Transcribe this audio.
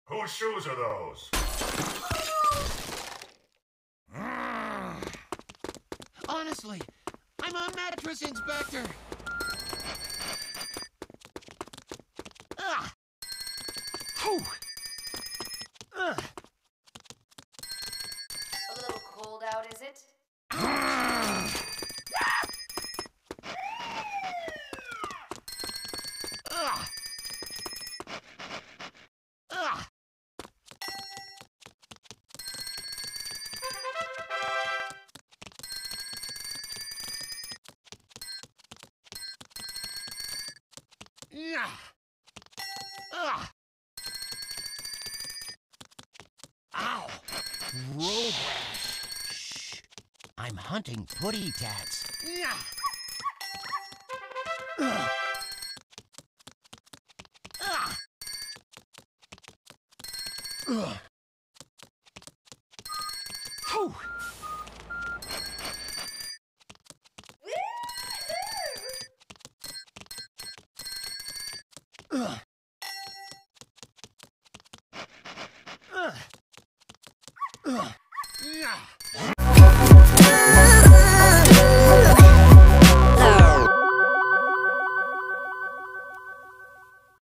Whose shoes are those? Honestly, I'm a mattress inspector. Ah! Whew! Ugh! A little cold out, is it? Ugh! Ugh! Yeah. Ugh. Ow. Road rash. Shh. I'm hunting putty tats. Yeah. Ugh. Ugh. Ugh. Whew. Ugh. Ugh. Ugh. Yeah.